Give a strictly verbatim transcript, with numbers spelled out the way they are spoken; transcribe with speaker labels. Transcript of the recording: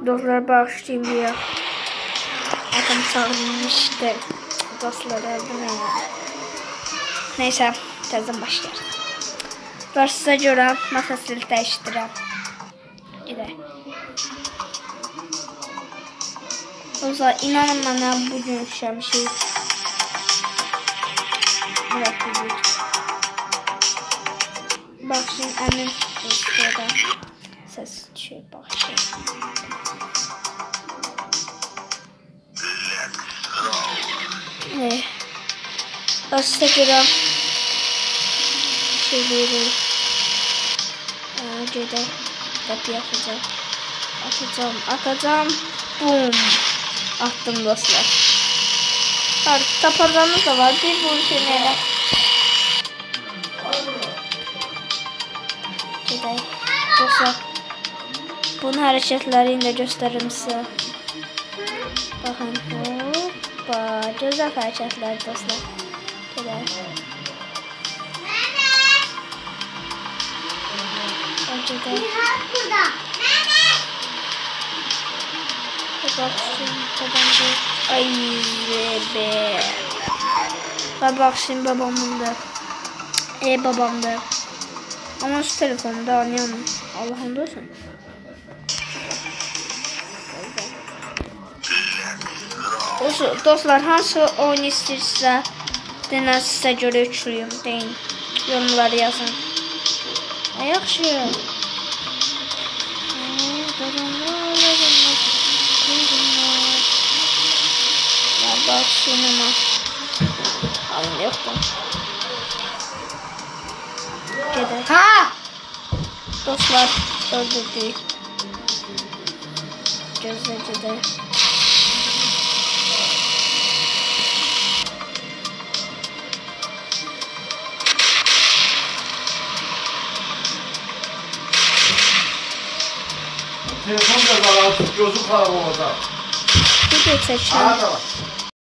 Speaker 1: Dostlar bağışlayın diye. Atam çağırmıştı. Dostlar öldüm yani. Neyse, təzədən başlayalım. Və sizə görə masasil dəyişdirəm. Gedək. O zaman inanın mənə bugün işləmişik. Evet, bugün. Bak şimdi əmin üstədə səs düşür, bax şimdi. Evet. Asla görə şeyleri gedək, qapıya atacağım. Atacağım, atacağım. Bum. Attım dostlar. Taparlarımız da var. Bir bu şeylerle. Gedək. Dostlar. Bunun hareketlerini de gösteririm size. Bakın. Hoppa. Güzel hareketler dostlar. Gedək. Gedək. Bak şimdi babamda. Ay be. Bak şimdi babamda. E babamda. Ama şu telefonda anlayamam. Allah'ım olsun. Dostlar hansı oyun istəyirsə denən sizə görə üçlüyüm deyin. Yorumları yazın. E yaxşı. Ya bak sinema. Alın yoktu. Gedək. Ha! Dostlar öldürdük. Gözlə gedək.
Speaker 2: Telefon da var artık, gözü xarab olacaq.
Speaker 1: Video çəkirəm.
Speaker 2: Ha, tamam.